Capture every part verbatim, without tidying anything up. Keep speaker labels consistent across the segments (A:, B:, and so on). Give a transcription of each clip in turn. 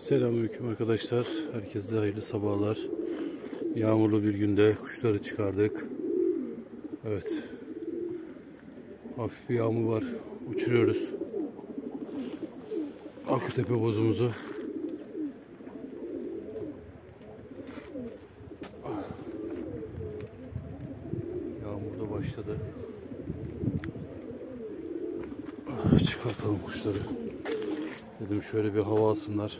A: Selamünaleyküm arkadaşlar. Herkese hayırlı sabahlar. Yağmurlu bir günde kuşları çıkardık. Evet. Hafif bir yağmur var. Uçuruyoruz. Aktepe bozumuzu. Yağmur da başladı. Çıkartalım kuşları. Dedim şöyle bir hava alsınlar.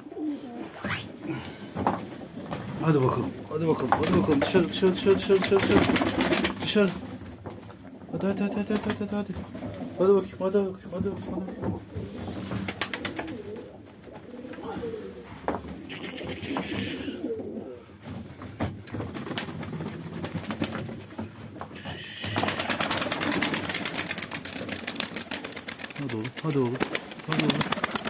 A: Hadi bakalım. Hadi bakalım. Hadi bakalım. Dışarı dışarı dışarı dışarı dışarı dışarı. Dışarı. Hadi hadi hadi hadi hadi hadi hadi. Hadi bakayım. Hadi bakayım. Hadi bakayım. Hadi bakayım. Hadi oğlum. Hadi oğlum. Hadi oğlum.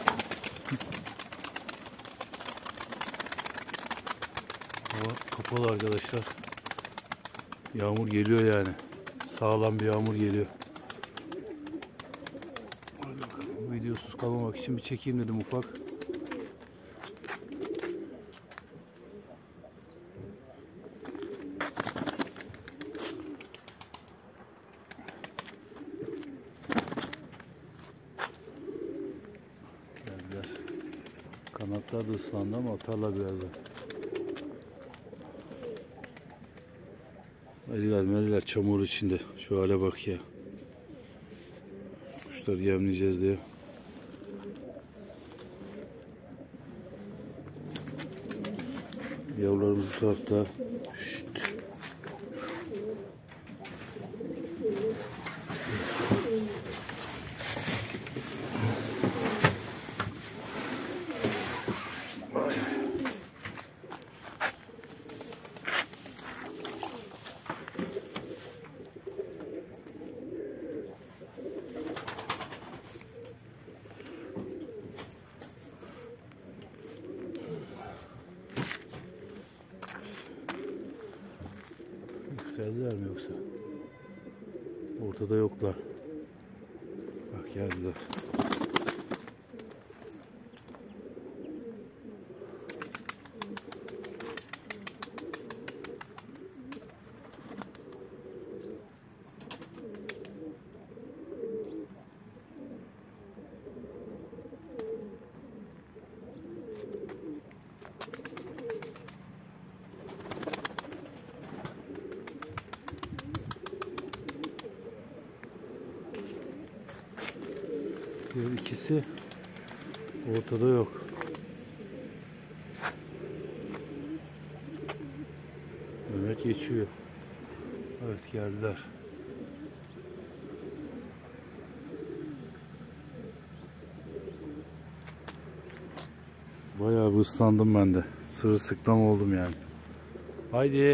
A: Hava kapalı arkadaşlar. Yağmur geliyor yani. Sağlam bir yağmur geliyor. Hadi bakalım. Videosuz kalmamak için bir çekeyim dedim ufak. Geldiler. Kanatlar da ıslandı ama atarlar birazdan. Meriler meriler çamur içinde. Şu hale bak ya. Kuşları yemleyeceğiz diye. Yavrularımız bu tarafta. Şşt. Geldiler mi yoksa? Ortada yoklar. Bak geldiler. Diğer ikisi ortada yok. Mehmet geçiyor. Evet geldiler. Bayağı bir ıslandım ben de. Sırılsıklam oldum yani. Haydi.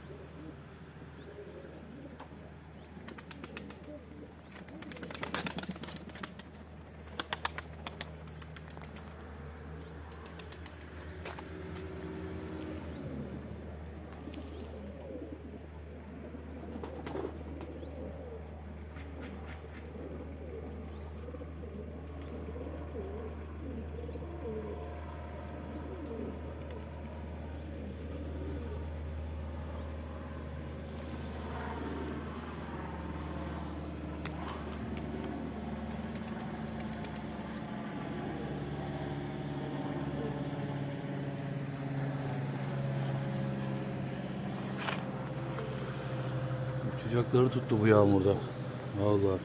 A: Uçacakları tuttu bu yağmurda. Vallahi.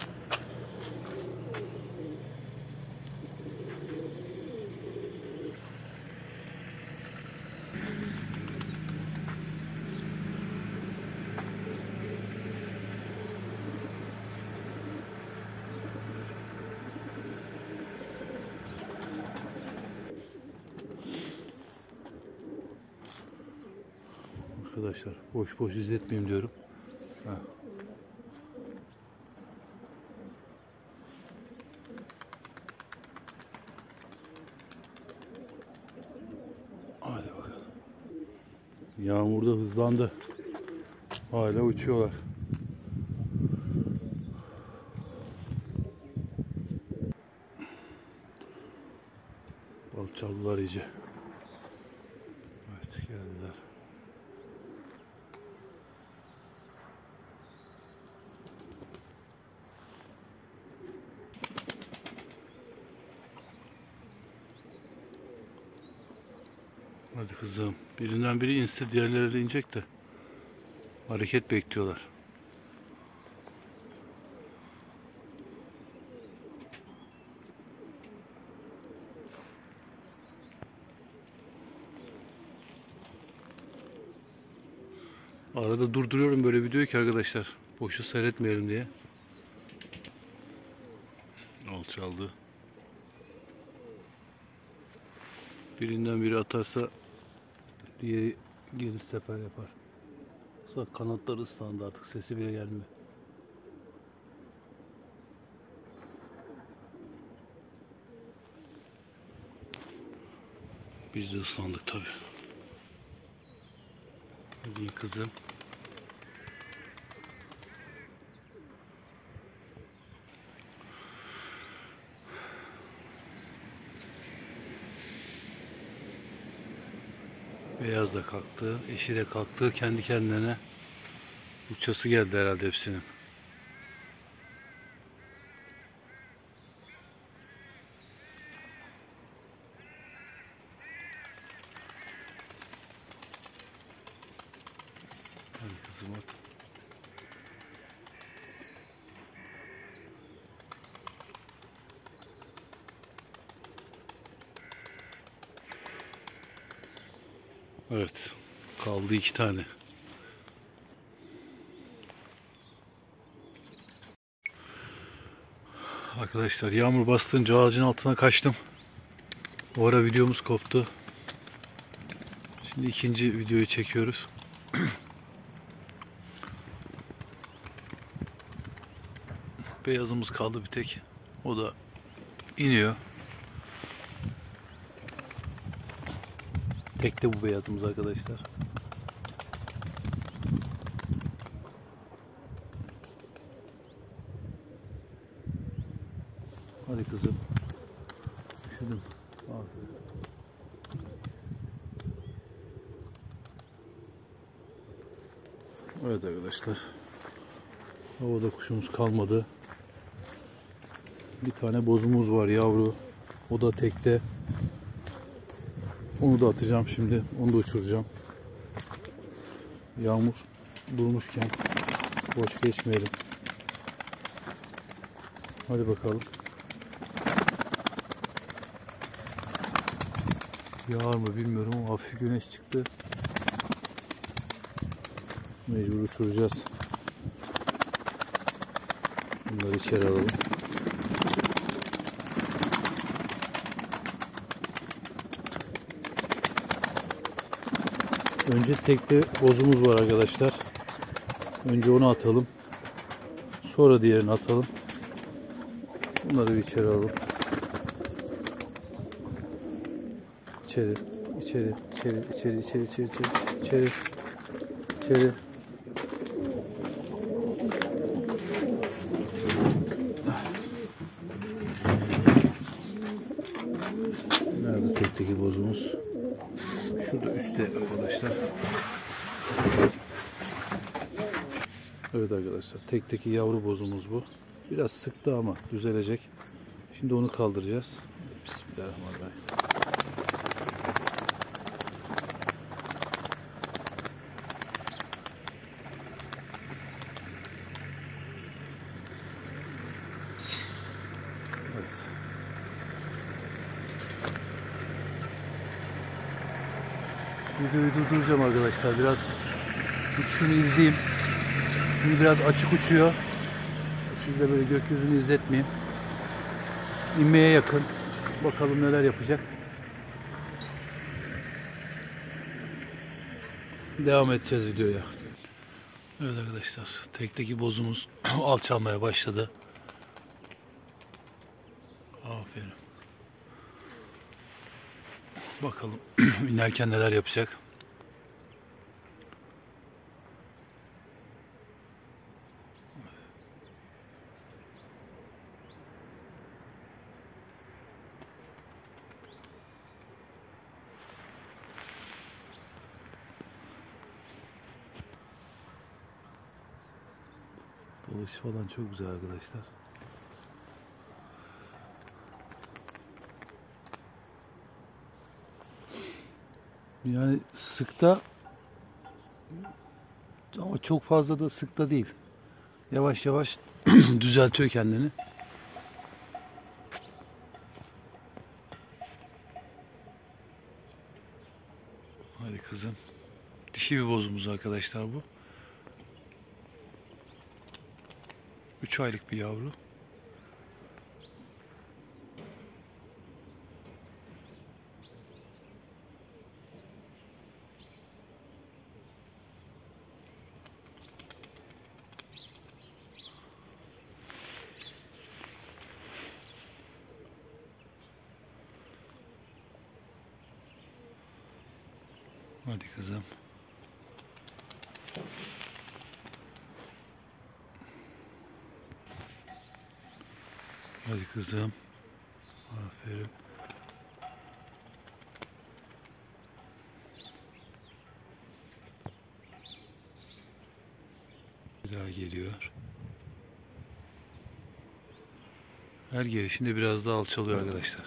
A: Arkadaşlar boş boş izletmeyeyim diyorum. Ha. Hadi bakalım. Yağmur da hızlandı. Hala uçuyorlar. Alçal Oldular iyice. Evet, geldiler. Hadi kızım. Birinden biri inse diğerleri de inecek de. Hareket bekliyorlar. Arada durduruyorum böyle videoyu ki arkadaşlar. Boşu seyretmeyelim diye. Alçaldı. Birinden biri atarsa diğeri gelir sefer yapar. Sonra kanatları ıslandı, artık sesi bile gelmiyor. Biz de ıslandık tabi. Hadi kızım. Beyaz da kalktı, eşi de kalktı, kendi kendine uçası geldi herhalde hepsinin. Hadi kızım at. Evet, kaldı iki tane. Arkadaşlar yağmur bastınca ağacın altına kaçtım. O ara videomuz koptu. Şimdi ikinci videoyu çekiyoruz. Beyazımız kaldı bir tek. O da iniyor. Tek de bu beyazımız arkadaşlar. Hadi kızım. Üşüdüm. Aferin. Evet arkadaşlar. Havada kuşumuz kalmadı. Bir tane bozumuz var yavru. O da tekte. Onu da atacağım şimdi. Onu da uçuracağım. Yağmur durmuşken boş geçmeyelim. Hadi bakalım. Yağar mı bilmiyorum ama hafif güneş çıktı. Mecbur uçuracağız. Bunları içeri alalım. Önce tekte bozumuz var arkadaşlar. Önce onu atalım. Sonra diğerini atalım. Bunları bir içeri alalım. İçeri, içeri, içeri, içeri, içeri, içeri, içeri, içeri, içeri. Nerede tekteki bozumuz? Şurada üstte arkadaşlar. Evet arkadaşlar, tekteki yavru bozumuz bu. Biraz sıktı ama düzelecek. Şimdi onu kaldıracağız. Bismillahirrahmanirrahim. Evet. Videoyu durduracağım arkadaşlar. Biraz uçuşunu izleyeyim. Şimdi biraz açık uçuyor. Siz de böyle gökyüzünü izletmeyeyim. İnmeye yakın. Bakalım neler yapacak. Devam edeceğiz videoya. Evet arkadaşlar, tekteki bozumuz alçalmaya başladı. Aferin. Bakalım inerken neler yapacak. Dalış falan çok güzel arkadaşlar. Yani sıkta ama çok fazla da sıkta değil. Yavaş yavaş düzeltiyor kendini. Hadi kızım. Dişi bir bozumuz arkadaşlar bu. üç aylık bir yavru. Hadi kızım. Hadi kızım. Aferin. Bir daha geliyor. Her gelişinde biraz daha alçalıyor arkadaşlar.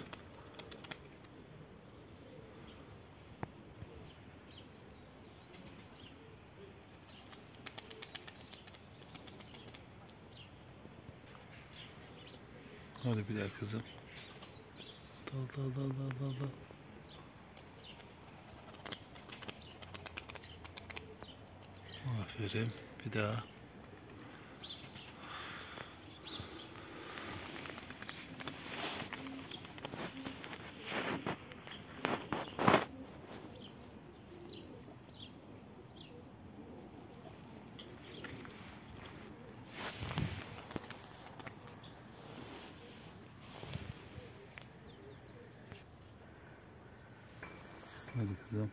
A: Hadi bir daha kızım. Dal dal dal dal dal dal. Aferin. Bir daha. Hadi kızım.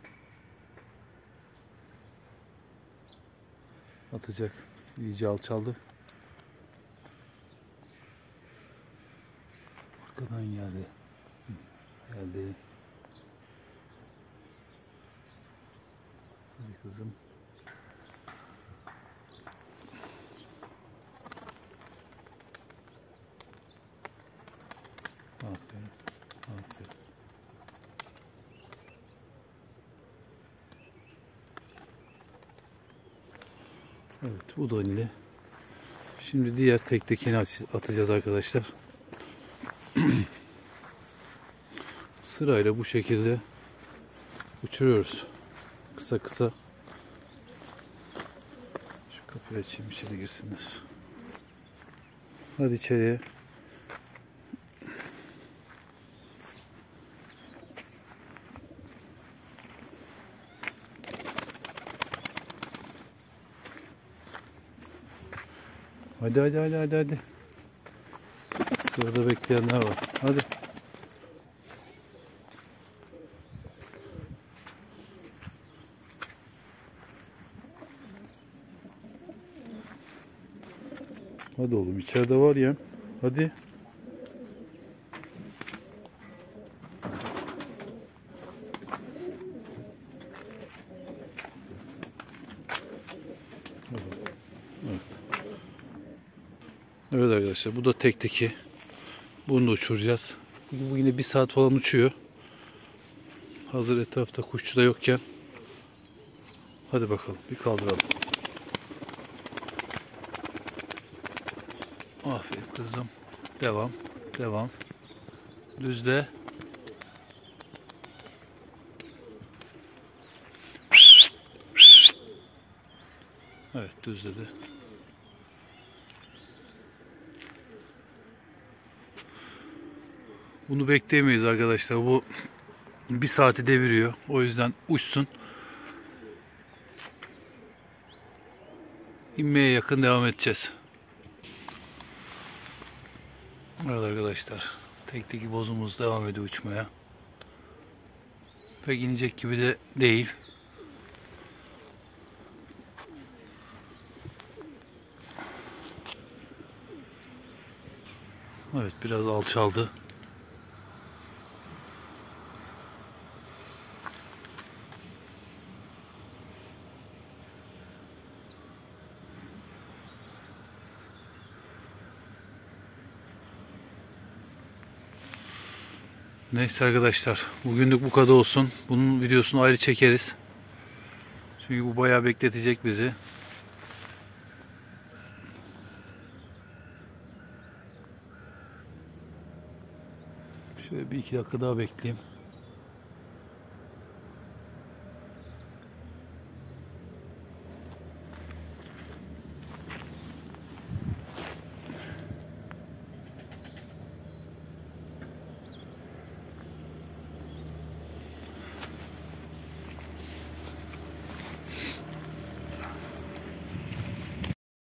A: Atacak. İyice alçaldı. Arkadan geldi. Geldi. Hadi kızım. Aferin. Aferin. Evet, bu da indi. Şimdi diğer tektekini atacağız arkadaşlar. Sırayla bu şekilde uçuruyoruz. Kısa kısa. Şu kapıyı açayım, içeri girsinler. Hadi içeriye. Hadi hadi hadi hadi hadi. Sırada bekleyenler var. Hadi. Hadi oğlum, içeride var ya. Hadi. Evet. Evet arkadaşlar, bu da tekteki. Bunu da uçuracağız. Bu yine bir saat falan uçuyor. Hazır etrafta kuşçu da yokken. Hadi bakalım, bir kaldıralım. Aferin kızım. Devam. Devam. Düzle. Evet, düzledi. Bunu bekleyemeyiz arkadaşlar. Bu bir saati deviriyor. O yüzden uçsun. İnmeye yakın devam edeceğiz. Evet arkadaşlar. Tekteki bozumuz devam ediyor uçmaya. Pek inecek gibi de değil. Evet, biraz alçaldı. Neyse arkadaşlar, bugünlük bu kadar olsun. Bunun videosunu ayrı çekeriz. Çünkü bu bayağı bekletecek bizi. Şöyle bir iki dakika daha bekleyeyim.